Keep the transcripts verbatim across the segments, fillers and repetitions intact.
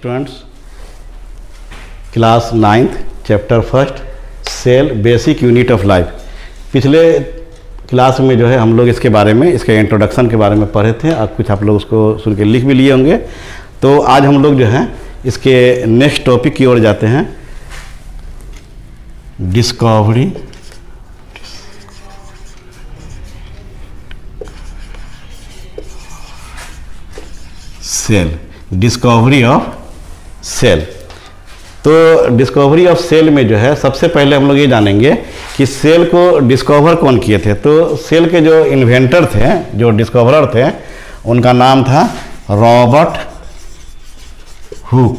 Students, class ninth chapter first cell basic unit of life. पिछले class में जो है हम लोग इसके बारे में, इसके इंट्रोडक्शन के बारे में पढ़े थे। अब कुछ आप लोग उसको सुन के लिख भी लिए होंगे। तो आज हम लोग जो है इसके नेक्स्ट टॉपिक की ओर जाते हैं, discovery cell. Discovery of cell. तो डिस्कवरी ऑफ सेल में जो है सबसे पहले हम लोग ये जानेंगे कि सेल को डिस्कवर कौन किए थे। तो सेल के जो इन्वेंटर थे, जो डिस्कवरर थे, उनका नाम था रॉबर्ट हुक।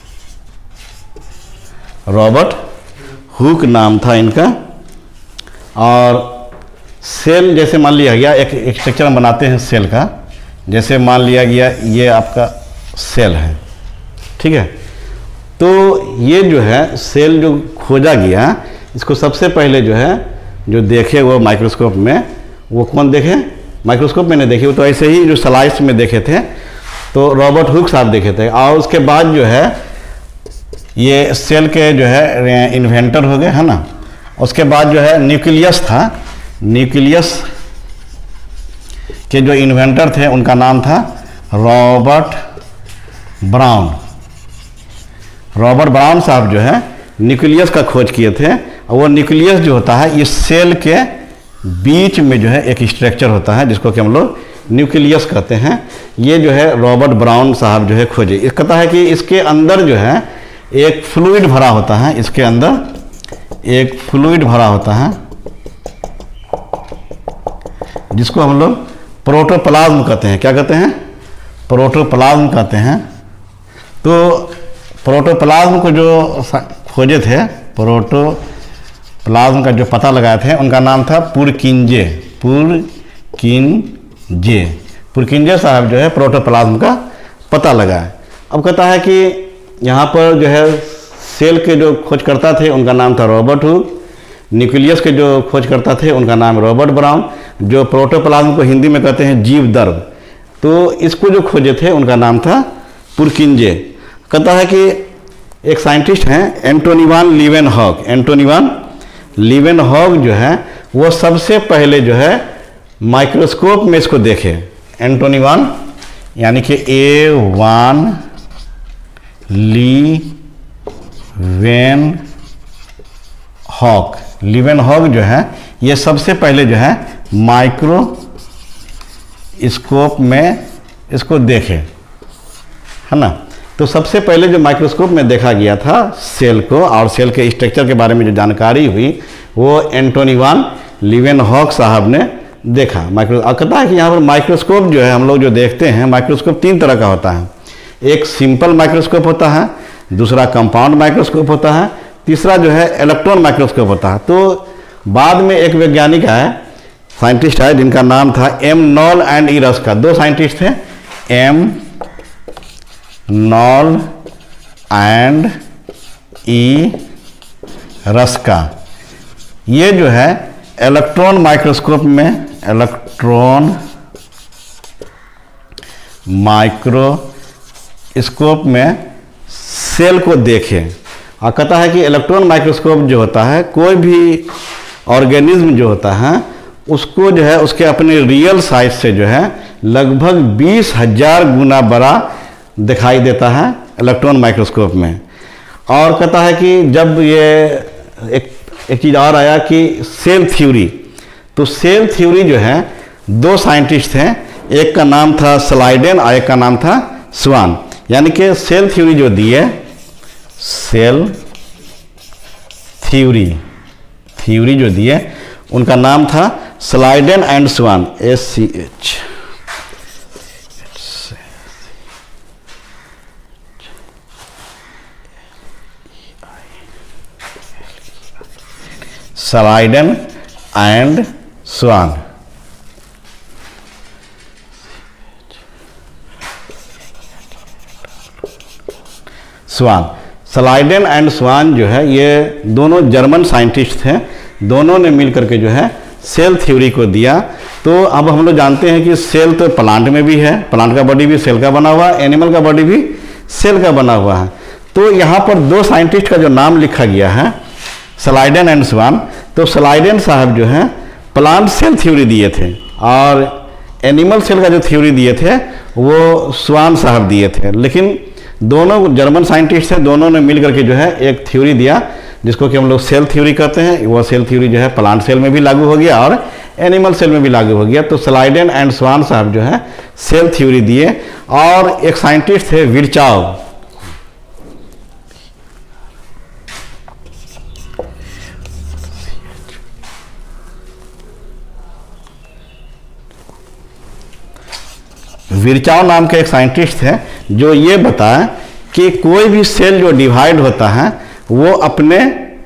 रॉबर्ट हुक नाम था इनका। और सेल जैसे मान लिया गया, एक एक स्ट्रक्चर हम बनाते हैं सेल का। जैसे मान लिया गया ये आपका सेल है, ठीक है। तो ये जो है सेल जो खोजा गया, इसको सबसे पहले जो है जो देखे वो माइक्रोस्कोप में, वो कौन देखे? माइक्रोस्कोप में नहीं देखे, वो तो ऐसे ही जो स्लाइड्स में देखे थे, तो रॉबर्ट हुक साहब देखे थे। और उसके बाद जो है ये सेल के जो है इन्वेंटर हो गए, है ना। उसके बाद जो है न्यूक्लियस था। न्यूक्लियस के जो इन्वेंटर थे उनका नाम था रॉबर्ट ब्राउन। रॉबर्ट ब्राउन साहब जो है न्यूक्लियस का खोज किए थे। और वो न्यूक्लियस जो होता है, इस सेल के बीच में जो है एक स्ट्रक्चर होता है जिसको कि हम लोग न्यूक्लियस कहते हैं। ये जो है रॉबर्ट ब्राउन साहब जो है खोजे। इस कहता है कि इसके अंदर जो है एक फ्लूइड भरा होता है, इसके अंदर एक फ्लूइड भरा होता है जिसको हम लोग प्रोटोप्लाज्म कहते हैं। क्या कहते हैं? प्रोटोप्लाज्म कहते हैं। तो प्रोटोप्लाज्म को जो खोजे थे, प्रोटोप्लाज्म का जो पता लगाए थे, उनका नाम था पुरकिंजे। पुरकिंजे पुरकिंजे साहब जो है प्रोटोप्लाज्म का पता लगाए। अब कहता है कि यहाँ पर जो है सेल के जो खोजकर्ता थे उनका नाम था रॉबर्ट हुक। न्यूक्लियस के जो खोजकर्ता थे उनका नाम रॉबर्ट ब्राउन। जो प्रोटोप्लाज्म को हिंदी में कहते हैं जीव दर्भ, तो इसको जो खोजे थे उनका नाम था पुरकिंजे। कहता है कि एक साइंटिस्ट हैं एंटोनी वान लीवेनहॉग। एंटोनी वान लीवेनहॉग जो है वो सबसे पहले जो है माइक्रोस्कोप में इसको देखे। एंटोनी वान यानी कि ए वान लीवेनहॉग। लीवेनहॉग जो है ये सबसे पहले जो है माइक्रोस्कोप में इसको देखे, है ना। तो सबसे पहले जो माइक्रोस्कोप में देखा गया था सेल को, और सेल के स्ट्रक्चर के बारे में जो जानकारी हुई, वो एंटोनी वान लीवेनहॉग साहब ने देखा। माइक्रो कहता है कि यहाँ पर माइक्रोस्कोप जो है हम लोग जो देखते हैं, माइक्रोस्कोप तीन तरह का होता है। एक सिंपल माइक्रोस्कोप होता है, दूसरा कंपाउंड माइक्रोस्कोप होता है, तीसरा जो है इलेक्ट्रॉन माइक्रोस्कोप होता है। तो बाद में एक वैज्ञानिक है, साइंटिस्ट है, जिनका नाम था M Knoll and E Ruska. दो साइंटिस्ट थे, M Knoll and E Ruska. ये जो है इलेक्ट्रॉन माइक्रोस्कोप में, इलेक्ट्रॉन माइक्रोस्कोप में सेल को देखे। और कहता है कि इलेक्ट्रॉन माइक्रोस्कोप जो होता है, कोई भी ऑर्गेनिज्म जो होता है उसको जो है उसके अपने रियल साइज से जो है लगभग बीस हजार गुना बड़ा दिखाई देता है इलेक्ट्रॉन माइक्रोस्कोप में। और कहता है कि जब ये एक एक चीज़ और आया कि सेल थ्योरी। तो सेल थ्योरी जो है दो साइंटिस्ट थे, एक का नाम था स्लाइडेन और एक का नाम था स्वान। यानी कि सेल थ्योरी जो दी है, सेल थ्योरी थ्योरी जो दी है, उनका नाम था Schleiden and Schwann. S C H Schleiden and Schwann. Schwann Schleiden and Schwann जो है ये दोनों जर्मन साइंटिस्ट थे। दोनों ने मिलकर के जो है सेल थ्योरी को दिया। तो अब हम लोग जानते हैं कि सेल तो प्लांट में भी है, प्लांट का बॉडी भी सेल का बना हुआ, एनिमल का बॉडी भी सेल का बना हुआ है। तो यहाँ पर दो साइंटिस्ट का जो नाम लिखा गया है, स्लाइडेन एंड स्वान, तो स्लाइडेन साहब जो हैं प्लांट सेल थ्योरी दिए थे और एनिमल सेल का जो थ्योरी दिए थे वो स्वान साहब दिए थे। लेकिन दोनों जर्मन साइंटिस्ट थे, दोनों ने मिल करके जो है एक थ्योरी दिया जिसको कि हम लोग सेल थ्योरी कहते हैं। वो सेल थ्योरी जो है प्लांट सेल में भी लागू हो गया और एनिमल सेल में भी लागू हो गया। तो स्लाइडेन एंड स्वान साहब जो है सेल थ्योरी दिए। और एक साइंटिस्ट थे विर्चाव, विर्चाव नाम के एक साइंटिस्ट है जो ये बताया कि कोई भी सेल जो डिवाइड होता है वो अपने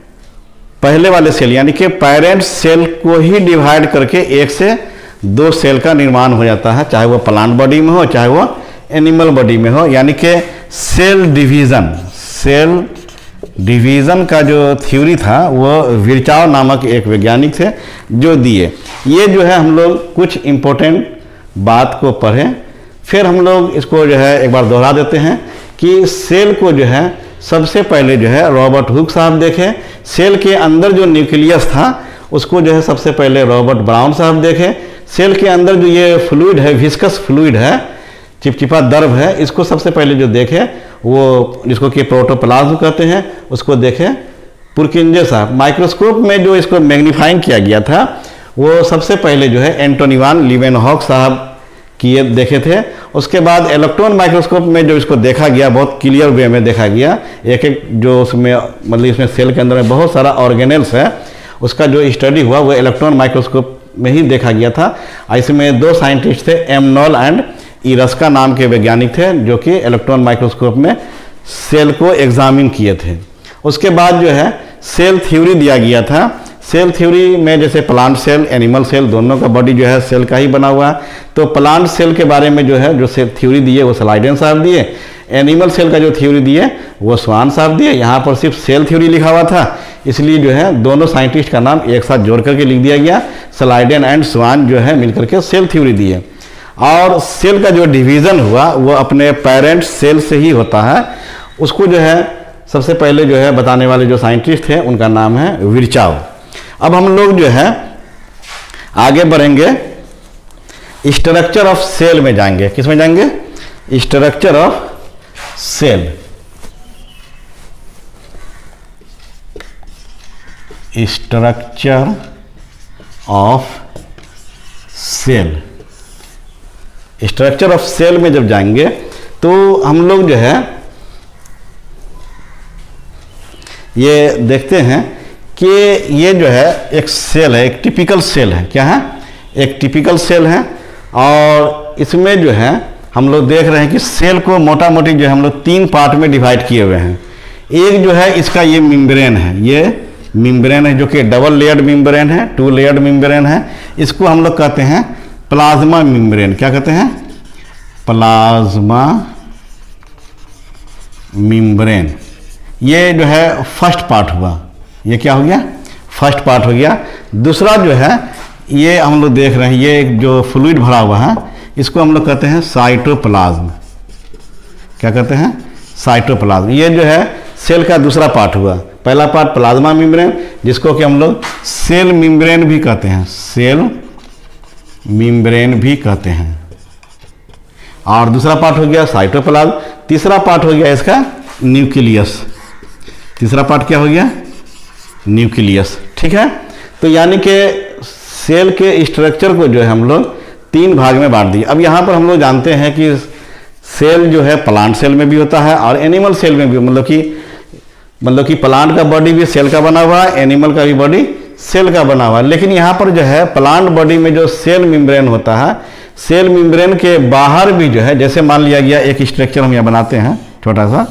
पहले वाले सेल यानी कि पेरेंट सेल को ही डिवाइड करके एक से दो सेल का निर्माण हो जाता है, चाहे वो प्लांट बॉडी में हो चाहे वो एनिमल बॉडी में हो। यानी कि सेल डिवीज़न सेल डिवीज़न का जो थ्योरी था वो विर्चाव नामक एक वैज्ञानिक थे जो दिए। ये जो है हम लोग कुछ इम्पोर्टेंट बात को पढ़ें, फिर हम लोग इसको जो है एक बार दोहरा देते हैं कि सेल को जो है सबसे पहले जो है रॉबर्ट हुक साहब देखे। सेल के अंदर जो न्यूक्लियस था उसको जो है सबसे पहले रॉबर्ट ब्राउन साहब देखे। सेल के अंदर जो ये फ्लूइड है, विस्कस फ्लूइड है, चिपचिपा द्रव है, इसको सबसे पहले जो देखे वो जिसको कि प्रोटोप्लाज्म कहते हैं उसको देखे पुरकिंजे साहब। माइक्रोस्कोप में जो इसको मैग्नीफाइंग किया गया था वो सबसे पहले जो है एंटोनी वान लीवेनहॉक साहब किए देखे थे। उसके बाद इलेक्ट्रॉन माइक्रोस्कोप में जो इसको देखा गया बहुत क्लियर वे में देखा गया, एक एक जो उसमें मतलब इसमें सेल के अंदर में बहुत सारा ऑर्गेनेल्स है उसका जो स्टडी हुआ वो इलेक्ट्रॉन माइक्रोस्कोप में ही देखा गया था। इसमें दो साइंटिस्ट थे, एमनॉल एंड इरस्का नाम के वैज्ञानिक थे जो कि इलेक्ट्रॉन माइक्रोस्कोप में सेल को एग्जामिन किए थे। उसके बाद जो है सेल थ्योरी दिया गया था। सेल थ्योरी में जैसे प्लांट सेल एनिमल सेल दोनों का बॉडी जो है सेल का ही बना हुआ है। तो प्लांट सेल के बारे में जो है जो सेल थ्योरी दिए वो स्लाइडेन साहब दिए, एनिमल सेल का जो थ्योरी दिए वो स्वान साहब दिए। यहाँ पर सिर्फ सेल थ्योरी लिखा हुआ था इसलिए जो है दोनों साइंटिस्ट का नाम एक साथ जोड़ करके लिख दिया गया, स्लाइडेन एंड स्वान जो है मिलकर के सेल थ्योरी दिए। और सेल का जो डिवीज़न हुआ वो अपने पेरेंट सेल से ही होता है। उसको जो है सबसे पहले जो है बताने वाले जो साइंटिस्ट थे उनका नाम है विर्चाव। अब हम लोग जो है आगे बढ़ेंगे, स्ट्रक्चर ऑफ सेल में जाएंगे। किस में जाएंगे? Structure of cell. Structure of cell structure of cell में जब जाएंगे तो हम लोग जो है ये देखते हैं कि ये जो है एक सेल है, एक टिपिकल सेल है। क्या है? एक टिपिकल सेल है। और इसमें जो है हम लोग देख रहे हैं कि सेल को मोटा मोटी जो है हम लोग तीन पार्ट में डिवाइड किए हुए हैं। एक जो है इसका ये मेम्ब्रेन है, ये मेम्ब्रेन है जो कि डबल लेयर्ड मेम्ब्रेन है, टू लेयर्ड मेम्ब्रेन है। इसको हम लोग कहते हैं प्लाज्मा मेम्ब्रेन। क्या कहते हैं? Plasma membrane. ये जो है फर्स्ट पार्ट हुआ। ये क्या हो गया? फर्स्ट पार्ट हो गया। दूसरा जो है ये हम लोग देख रहे हैं, ये एक जो फ्लूइड भरा हुआ है इसको हम लोग कहते हैं साइटोप्लाज्म। क्या कहते हैं? साइटोप्लाज्म। ये जो है सेल का दूसरा पार्ट हुआ। पहला पार्ट प्लाज्मा मेम्ब्रेन जिसको कि हम लोग सेल मेम्ब्रेन भी कहते हैं, सेल मेम्ब्रेन भी कहते हैं। और दूसरा पार्ट हो गया साइटोप्लाज्म। तीसरा पार्ट हो गया इसका न्यूक्लियस। तीसरा पार्ट क्या हो गया? न्यूक्लियस। ठीक है। तो यानी कि सेल के स्ट्रक्चर को जो है हम लोग तीन भाग में बांट दिए। अब यहाँ पर हम लोग जानते हैं कि सेल जो है प्लांट सेल में भी होता है और एनिमल सेल में भी, मतलब कि मतलब कि प्लांट का बॉडी भी सेल का बना हुआ है, एनिमल का भी बॉडी सेल का बना हुआ है। लेकिन यहाँ पर जो है प्लांट बॉडी में जो सेल मेम्ब्रेन होता है, सेल मेम्ब्रेन के बाहर भी जो है, जैसे मान लिया गया एक स्ट्रक्चर हम यहाँ बनाते हैं छोटा सा,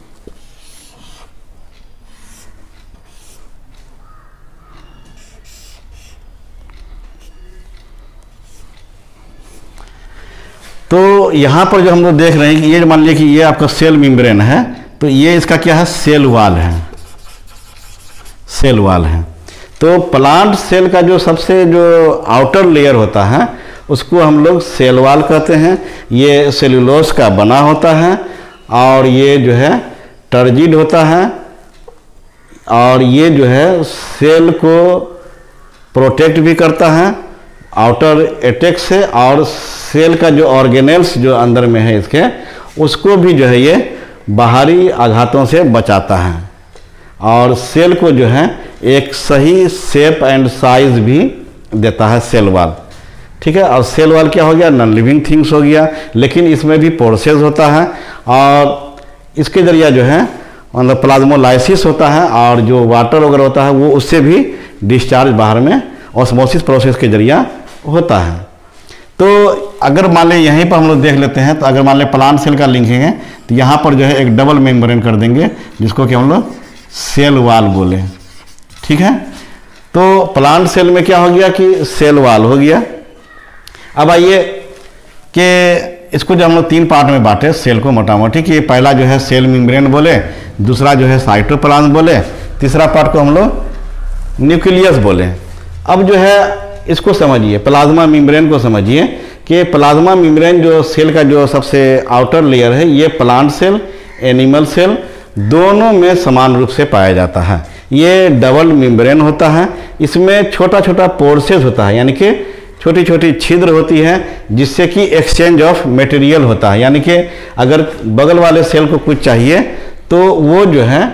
तो यहाँ पर जो हम लोग देख रहे हैं कि ये मान लिया कि ये आपका सेल मेम्ब्रेन है, तो ये इसका क्या है? सेल वाल है, सेल वाल है। तो प्लांट सेल का जो सबसे जो आउटर लेयर होता है उसको हम लोग सेल वाल कहते हैं। ये सेल्यूलोज का बना होता है और ये जो है टर्जिड होता है, और ये जो है सेल को प्रोटेक्ट भी करता है आउटर अटैक से, और सेल का जो ऑर्गेनेल्स जो अंदर में है इसके, उसको भी जो है ये बाहरी आघातों से बचाता है, और सेल को जो है एक सही शेप एंड साइज भी देता है सेल वाल। ठीक है, और सेल वाल क्या हो गया, नॉन लिविंग थिंग्स हो गया, लेकिन इसमें भी पोर्सेस होता है, और इसके जरिए जो है मतलब प्लाज्मोलाइसिस होता है, और जो वाटर वगैरह होता है वो उससे भी डिस्चार्ज बाहर में ऑस्मोसिस प्रोसेस के जरिए होता है। तो अगर मान लें यहीं पर हम लोग देख लेते हैं, तो अगर मान लें प्लांट सेल का लिंकेंगे तो यहाँ पर जो है एक डबल मेम्ब्रेन कर देंगे, जिसको कि हम लोग सेल वाल बोले। ठीक है, तो प्लांट सेल में क्या हो गया कि सेल वाल हो गया। अब आइए कि इसको जब हम लोग तीन पार्ट में बांटे सेल को मोटा मोटी, कि पहला जो है सेल मेम्ब्रेन बोले, दूसरा जो है साइटोप्लाज्म बोले, तीसरा पार्ट को हम लोग न्यूक्लियस बोले। अब जो है इसको समझिए, प्लाज्मा मेम्ब्रेन को समझिए कि प्लाज्मा मेम्ब्रेन जो सेल का जो सबसे आउटर लेयर है, ये प्लांट सेल एनिमल सेल दोनों में समान रूप से पाया जाता है। ये डबल मेम्ब्रेन होता है, इसमें छोटा छोटा पोर्सेस होता है, यानी कि छोटी छोटी छिद्र होती है, जिससे कि एक्सचेंज ऑफ मटेरियल होता है। यानी कि अगर बगल वाले सेल को कुछ चाहिए तो वो जो है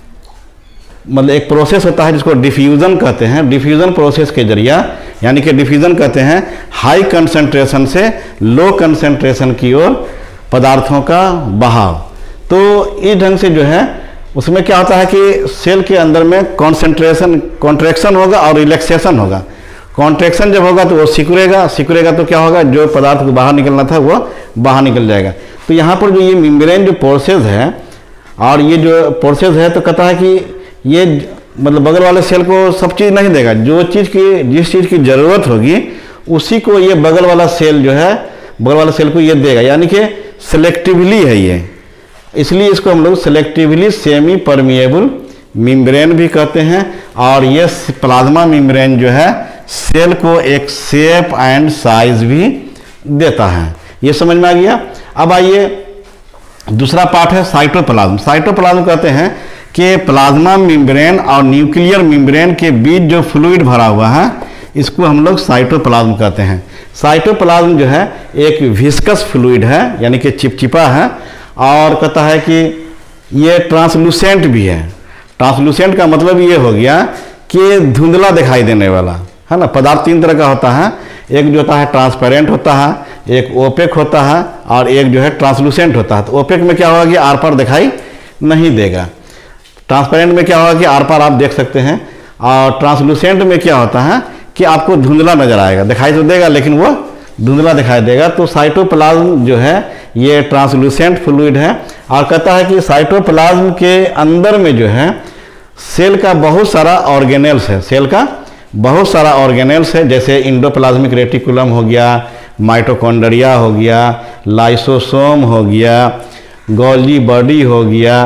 मतलब एक प्रोसेस होता है जिसको डिफ्यूज़न कहते हैं। डिफ्यूज़न प्रोसेस के जरिए, यानी कि डिफ्यूज़न कहते हैं हाई कंसंट्रेशन से लो कंसंट्रेशन की ओर पदार्थों का बहाव। तो इस ढंग से जो है उसमें क्या होता है कि सेल के अंदर में कॉन्सेंट्रेशन कॉन्ट्रैक्शन होगा और रिलैक्सेशन होगा। कॉन्ट्रैक्शन जब होगा तो वो सिकुड़ेगा, सिकुड़ेगा तो क्या होगा, जो पदार्थ को बाहर निकलना था वो बाहर निकल जाएगा। तो यहाँ पर जो ये मेम्ब्रेन जो पोर्सेस है, और ये जो पोर्सेस है, तो कहता है कि ये मतलब बगल वाले सेल को सब चीज़ नहीं देगा, जो चीज़ की जिस चीज़ की ज़रूरत होगी उसी को ये बगल वाला सेल जो है बगल वाला सेल को ये देगा। यानी कि सेलेक्टिवली है ये, इसलिए इसको हम लोग सेलेक्टिवली सेमी परमिएबल मेम्ब्रेन भी कहते हैं। और ये प्लाज्मा मेम्ब्रेन जो है सेल को एक शेप एंड साइज भी देता है। ये समझ में आ गया। अब आइए दूसरा पार्ट है साइटोप्लाज्म। साइटोप्लाज्म कहते हैं कि प्लाज्मा मेम्ब्रेन और न्यूक्लियर मेम्ब्रेन के बीच जो फ्लूइड भरा हुआ है, इसको हम लोग साइटोप्लाज्म कहते हैं। साइटोप्लाज्म जो है एक विस्कस फ्लूइड है, यानी कि चिपचिपा है, और कहता है कि ये ट्रांसलूसेंट भी है। ट्रांसलूसेंट का मतलब ये हो गया कि धुंधला दिखाई देने वाला है ना। पदार्थ तीन तरह का होता है, एक जो होता है ट्रांसपेरेंट होता है, एक ओपेक होता है, और एक जो है ट्रांसलूसेंट होता है। तो ओपेक में क्या होगा कि आर पार दिखाई नहीं देगा, ट्रांसपेरेंट में क्या होगा कि आर पार आप देख सकते हैं, और ट्रांसलूसेंट में क्या होता है कि आपको धुंधला नजर आएगा, दिखाई तो देगा लेकिन वो धुंधला दिखाई देगा। तो साइटोप्लाज्म जो है ये ट्रांसलूसेंट फ्लूइड है, और कहता है कि साइटोप्लाज्म के अंदर में जो है सेल का बहुत सारा ऑर्गेनेल्स है, सेल का बहुत सारा ऑर्गेनेल्स है, जैसे इंडोप्लाज्मिक रेटिकुलम हो गया, माइटोकॉन्ड्रिया हो गया, लाइसोसोम हो गया, गोल्गी बॉडी हो गया,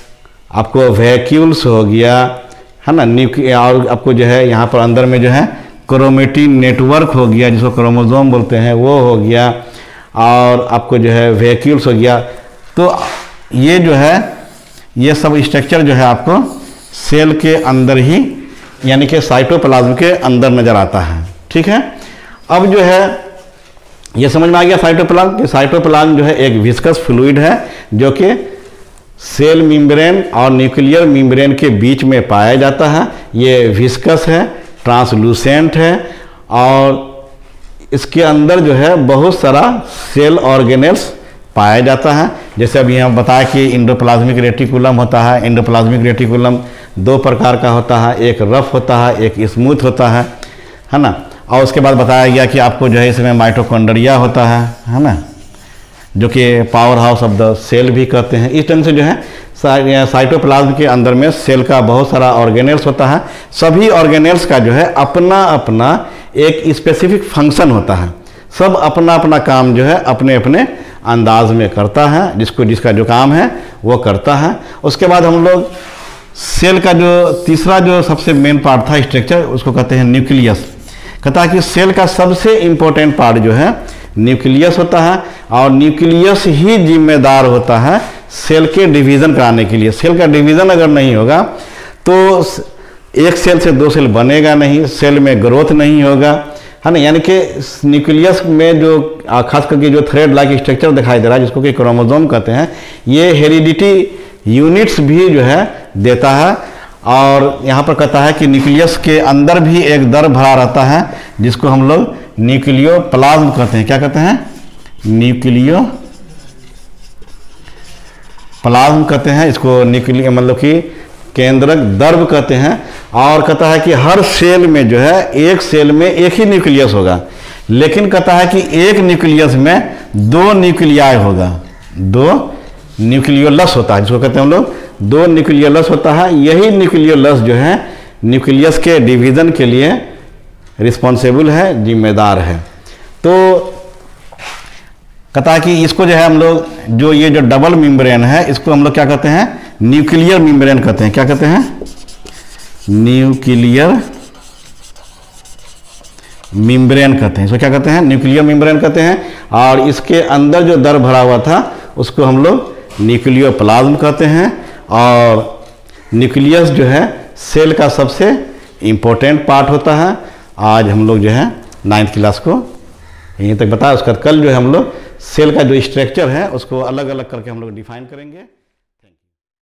आपको वैक्यूल्स हो गया, है ना, न्यूक्लियर, और आपको जो है यहाँ पर अंदर में जो है क्रोमेटिन नेटवर्क हो गया, जिसको क्रोमोसोम बोलते हैं, वो हो गया, और आपको जो है वैक्यूल्स हो गया। तो ये जो है ये सब स्ट्रक्चर जो है आपको सेल के अंदर ही, यानी कि साइटोप्लाज्म के अंदर नजर आता है। ठीक है, अब जो है ये समझ में आ गया साइटोप्लाज्म कि साइटोप्लाज्म जो है एक विस्कस फ्लूइड है, जो कि सेल मेम्ब्रेन और न्यूक्लियर मेम्ब्रेन के बीच में पाया जाता है। ये विस्कस है, ट्रांसलूसेंट है, और इसके अंदर जो है बहुत सारा सेल ऑर्गेनेल्स पाया जाता है। जैसे अभी हम बताया कि इंडोप्लाज्मिक रेटिकुलम होता है। इंडोप्लाज्मिक रेटिकुलम दो प्रकार का होता है, एक रफ होता है, एक स्मूथ होता है, है ना। और उसके बाद बताया गया कि आपको जो है इसमें माइटोकॉन्ड्रिया होता है, है ना, जो कि power house of the cell भी कहते हैं। इस ढंग से जो है साइटोप्लाज्म के अंदर में सेल का बहुत सारा ऑर्गेनेल्स होता है। सभी ऑर्गेनेल्स का जो है अपना अपना एक स्पेसिफिक फंक्शन होता है, सब अपना अपना काम जो है अपने अपने अंदाज में करता है, जिसको जिसका जो काम है वो करता है। उसके बाद हम लोग सेल का जो तीसरा जो सबसे मेन पार्ट था स्ट्रक्चर, उसको कहते हैं न्यूक्लियस। कहता है कि सेल का सबसे इम्पोर्टेंट पार्ट जो है न्यूक्लियस होता है, और न्यूक्लियस ही जिम्मेदार होता है सेल के डिवीज़न कराने के लिए। सेल का डिवीज़न अगर नहीं होगा तो एक सेल से दो सेल बनेगा नहीं, सेल में ग्रोथ नहीं होगा, है ना। यानी कि न्यूक्लियस में जो खास करके जो थ्रेड लाइक स्ट्रक्चर दिखाई दे रहा है जिसको कि क्रोमोसोम कहते हैं, ये हेरिडिटी यूनिट्स भी जो है देता है। और यहाँ पर कहता है कि न्यूक्लियस के अंदर भी एक दर भरा रहता है जिसको हम लोग न्यूक्लियोप्लाज्म कहते हैं। क्या कहते हैं? न्यूक्लियो प्लाज्म कहते हैं इसको, न्यूक्लियो मतलब कि केंद्रक द्रव कहते हैं। और कहता है कि हर सेल में जो है एक सेल में एक ही न्यूक्लियस होगा, लेकिन कहता है कि एक न्यूक्लियस में दो न्यूक्लियाई होगा, दो न्यूक्लियोलस होता है जिसको कहते हैं हम लोग, दो न्यूक्लियोलस होता है। यही न्यूक्लियोलस जो है न्यूक्लियस के डिवीज़न के लिए रिस्पॉन्सिबल है, जिम्मेदार है। तो कहता है कि इसको जो है हम लोग, जो ये जो डबल मेम्ब्रेन है इसको हम लोग क्या कहते हैं? न्यूक्लियर मेम्ब्रेन कहते हैं। क्या कहते हैं? न्यूक्लियर मेम्ब्रेन कहते हैं। इसको क्या कहते हैं? न्यूक्लियर मेम्ब्रेन कहते हैं। और इसके अंदर जो दर भरा हुआ था उसको हम लोग न्यूक्लियोप्लाज्म कहते हैं। और न्यूक्लियस जो है सेल का सबसे इम्पोर्टेंट पार्ट होता है। आज हम लोग जो है नाइन्थ क्लास को यहीं तक बताया। उसका कल जो है हम लोग सेल का जो स्ट्रक्चर है उसको अलग अलग करके हम लोग डिफाइन करेंगे।